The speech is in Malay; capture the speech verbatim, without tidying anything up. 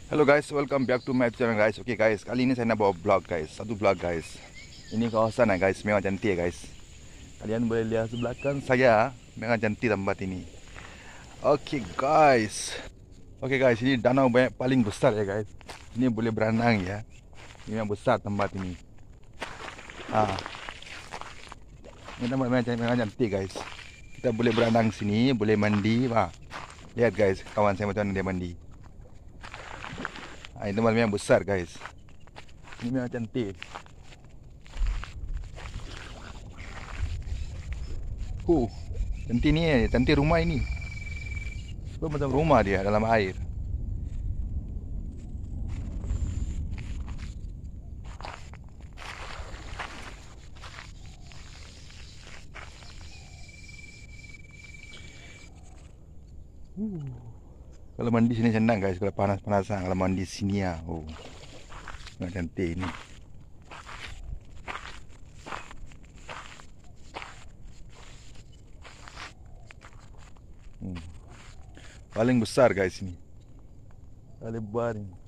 Hello guys, welcome back to my channel guys. Oke guys, kali ini saya nak bawa vlog guys. Satu vlog guys. Ini kawasan ya guys, memang cantik ya guys. Kalian boleh lihat sebelah belakang saya, memang cantik tempat ini. Oke guys. Oke guys, ini danau banyak paling besar ya guys. Ini boleh berenang ya. Ini yang besar tempat ini. Ah. Ini tempat memang cantik, memang cantik guys. Kita boleh berenang sini, boleh mandi. Wah. Lihat guys, kawan saya macam mana dia mandi. Ah, ini tempat memang besar guys. Ini memang cantik. Huh, cantik ni, cantik rumah ini. Itu macam rumah dia dalam air. Uh. Kalau mandi sini senang guys, kalau panas-panasan kalau mandi sini ya. Oh. Memang cantik ini. Hmm. Paling besar guys ini. Paling lebar ini.